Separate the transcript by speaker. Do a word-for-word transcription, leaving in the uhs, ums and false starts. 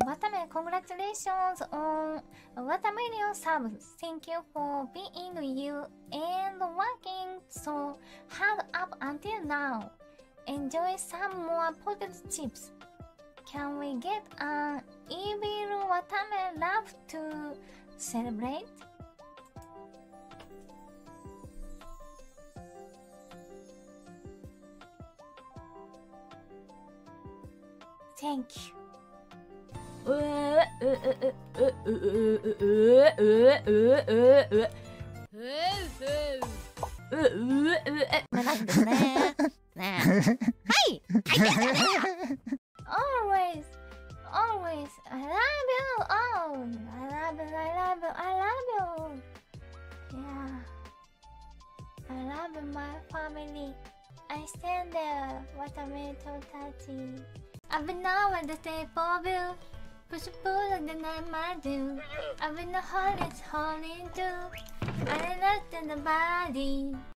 Speaker 1: Watame, congratulations on what a million subs. Thank you for being you and working so hard up until now. Enjoy some more potato chips. Can we get an evil Watame laugh to celebrate? Thank you. ううううううううううなんですね。ねえ。はい。Always, always, I love you. Oh, I love you, I love you, I love you. Yeah, I love my family. I stand there. What a metal touchy. I've been now at the table view. Push a pull and then I might do. I've been the hardest holding too. I looked in the body.